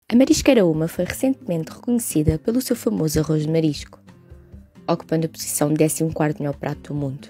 A Marisqueira Uma foi recentemente reconhecida pelo seu famoso arroz de marisco, ocupando a posição de 14º melhor prato do mundo.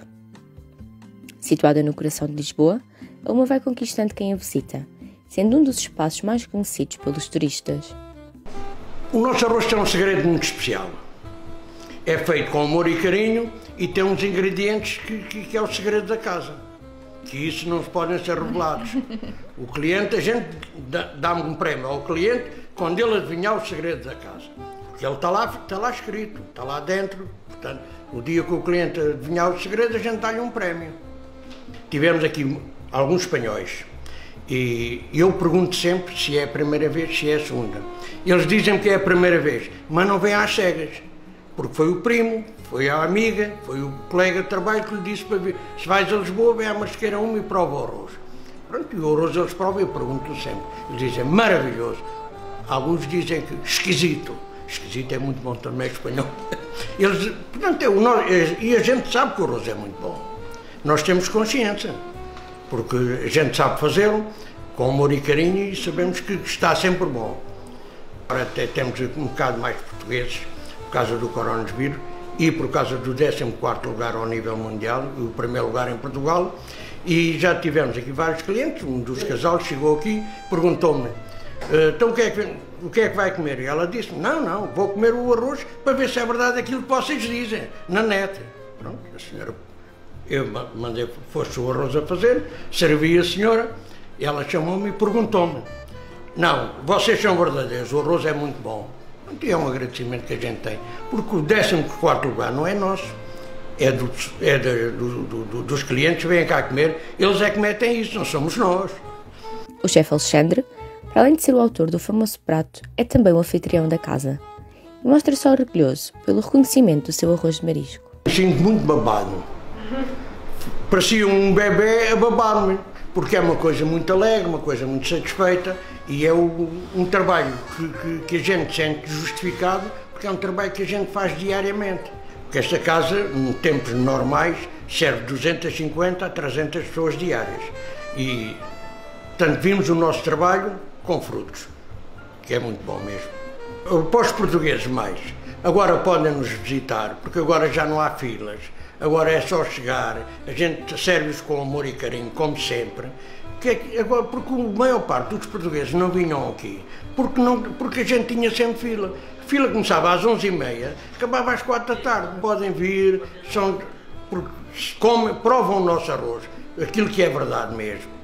Situada no coração de Lisboa, a Uma vai conquistando quem a visita, sendo um dos espaços mais conhecidos pelos turistas. O nosso arroz tem um segredo muito especial. É feito com amor e carinho e tem uns ingredientes que é o segredo da casa. Que isso não podem ser revelados. O cliente, a gente dá-me um prémio ao cliente quando ele adivinhar o segredo da casa. Porque ele está lá escrito, está lá dentro. Portanto, o dia que o cliente adivinhar o segredo, a gente dá-lhe um prémio. Tivemos aqui alguns espanhóis e eu pergunto sempre se é a primeira vez, se é a segunda. Eles dizem que é a primeira vez, mas não vêm às cegas. Porque foi o primo, foi a amiga, foi o colega de trabalho que lhe disse para ver. Se vais a Lisboa, vem à Marisqueira Uma e prova o arroz. Pronto, e o arroz eles provam, eu pergunto sempre. Eles dizem maravilhoso. Alguns dizem que esquisito. Esquisito é muito bom também, espanhol. Eles, portanto, e a gente sabe que o arroz é muito bom. Nós temos consciência, porque a gente sabe fazê-lo com amor e carinho e sabemos que está sempre bom. Agora até temos um bocado mais portugueses, por causa do coronavírus e por causa do 14º lugar ao nível mundial, o primeiro lugar em Portugal, e já tivemos aqui vários clientes. Um dos casais chegou aqui, perguntou-me, então o que é que vai comer? E ela disse, não, vou comer o arroz para ver se é verdade aquilo que vocês dizem, na net. Pronto, a senhora, eu mandei, fosse o arroz a fazer, servi a senhora, ela chamou-me e perguntou-me, não, vocês são verdadeiros, o arroz é muito bom. E é um agradecimento que a gente tem, porque o 14º lugar não é nosso, é dos clientes que vêm cá comer, eles é que metem isso, não somos nós. O chefe Alexandre, para além de ser o autor do famoso prato, é também o anfitrião da casa e mostra-se orgulhoso pelo reconhecimento do seu arroz de marisco. Me sinto muito babado, parecia um bebê a babar-me, porque é uma coisa muito alegre, uma coisa muito satisfeita e é um trabalho que a gente sente justificado, porque é um trabalho que a gente faz diariamente. Porque esta casa, em tempos normais, serve 250 a 300 pessoas diárias. E, portanto, vimos o nosso trabalho com frutos, que é muito bom mesmo. Para os portugueses mais, agora podem nos visitar, porque agora já não há filas. Agora é só chegar, a gente serve-os com amor e carinho, como sempre. Porque a maior parte dos portugueses não vinham aqui, porque a gente tinha sempre fila. A fila começava às 11h30, acabava às 4 da tarde. Podem vir, provam o nosso arroz, aquilo que é verdade mesmo.